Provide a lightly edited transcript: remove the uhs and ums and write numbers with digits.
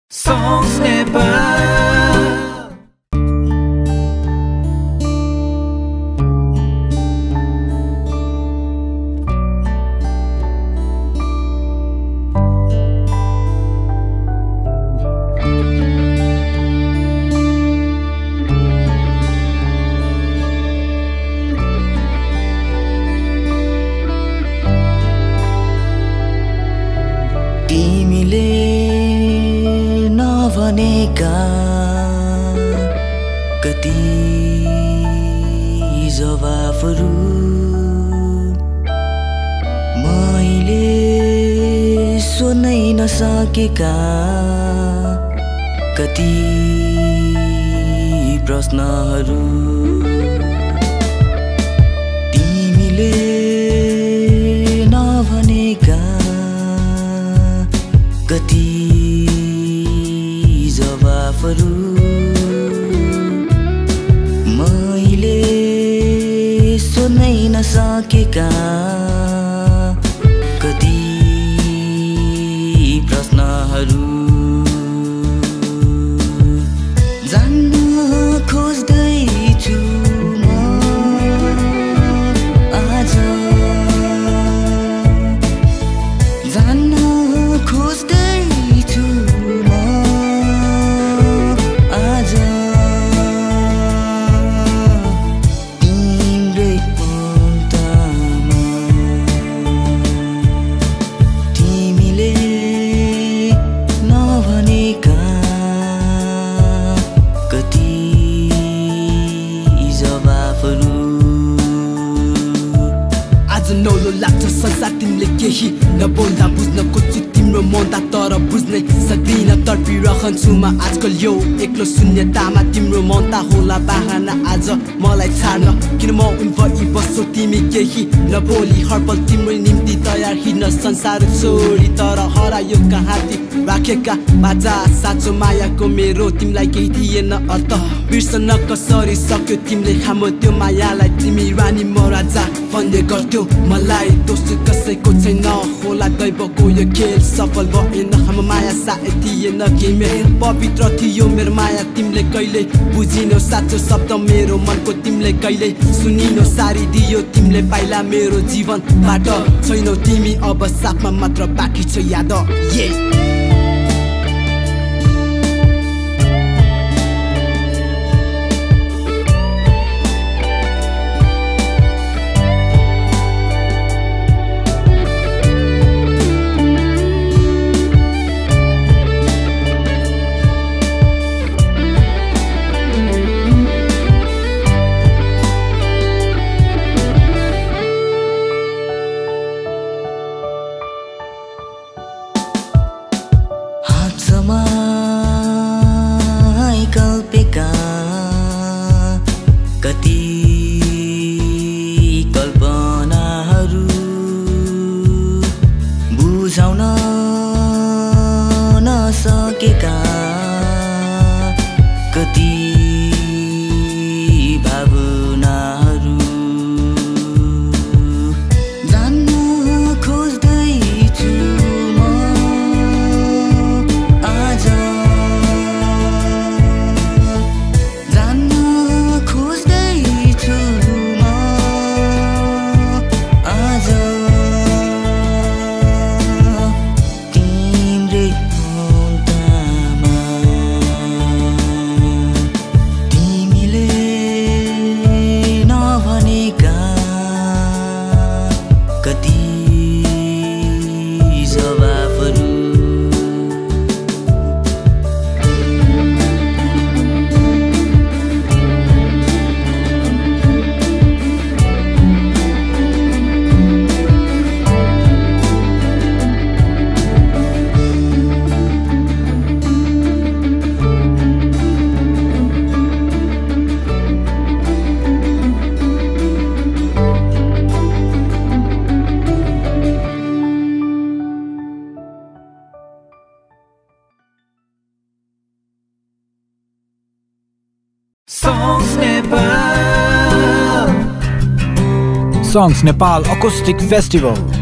Songs Nepal. तिमीले नभनेका कति जवाफहरू मैले सोध्नै नसकेका कति प्रश्नहरू तिमीले नभनेका कति जवाफहरू मैले सोध्नै नसकेका कति प्रश्नहरू जान्न खोज्दैछु म आज जान्न खोज्दैछु म आज तिम्रै अन्तमा तिमीले नभनेका कति जवाफहरू आज नौलो लाग्छ संसार तिमीले केही नबोल्दा बुझ्न खोज्छु तिम्रो मौनता तर बुझ्नै सक्दिन तडपिरहन्छु म आजकल यो एक्लो शून्यतामा तिम्रो मौनता होला बहाना आज मलाई छाड्न किन म उन भइ बस्छौ तिमी केही नबोली हरपल तिम्रो निम्ति तयार हिँड्न संसार छोडी तर हरायो कहाँ ती राखेका बाजा साँचो मायाको मेरो तिमीलाई केही थिएन अर्थ बिर्सन कसरी सक्यो तिमीले खामो त्यो मायालाई तिमी रानी म राजा भन्ने गर्थ्यौ मलाई दोस्रो कसैको छैन होला दैवको यो खेल सफल भएन हाम्रो माया सायद थिएन केही मेरो पवित्र थियो मेरो माया तिमीले कहिले बुझिनौ साँचो शब्द मेरो मनको तिमीले कहिले सुनिनौ सारिदियो तिमीले पाइला मेरो जीवनबाट छैनौ तिमी अब साथमा मात्र बाँकी छ याद समय कल्पेका कति कल्पनाहरू बुझाउन नसकेका कति भावनाहरू जान्न खोज्दैछु म आज जान्न खोज्दैछु म आज तिम्रै अन्तमा तिमीले नभनेका कति जवाफहरू Songs Nepal. Songs Nepal Acoustic Festival